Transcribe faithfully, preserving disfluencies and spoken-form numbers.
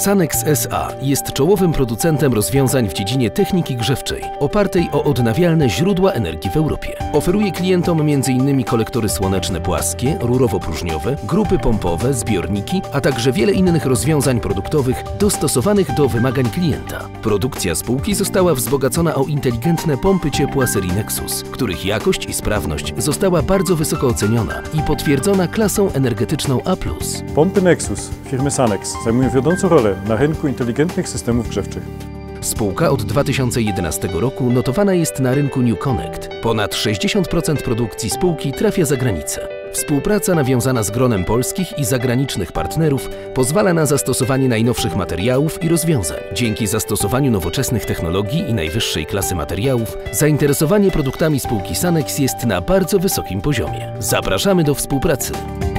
Sanex S A jest czołowym producentem rozwiązań w dziedzinie techniki grzewczej, opartej o odnawialne źródła energii w Europie. Oferuje klientom między innymi kolektory słoneczne płaskie, rurowo-próżniowe, grupy pompowe, zbiorniki, a także wiele innych rozwiązań produktowych dostosowanych do wymagań klienta. Produkcja spółki została wzbogacona o inteligentne pompy ciepła serii Nexus, których jakość i sprawność została bardzo wysoko oceniona i potwierdzona klasą energetyczną A plus. Pompy Nexus firmy Sanex zajmują wiodącą rolę na rynku inteligentnych systemów grzewczych. Spółka od dwa tysiące jedenastego roku notowana jest na rynku New Connect. Ponad sześćdziesiąt procent produkcji spółki trafia za granicę. Współpraca nawiązana z gronem polskich i zagranicznych partnerów pozwala na zastosowanie najnowszych materiałów i rozwiązań. Dzięki zastosowaniu nowoczesnych technologii i najwyższej klasy materiałów, zainteresowanie produktami spółki Sanex jest na bardzo wysokim poziomie. Zapraszamy do współpracy.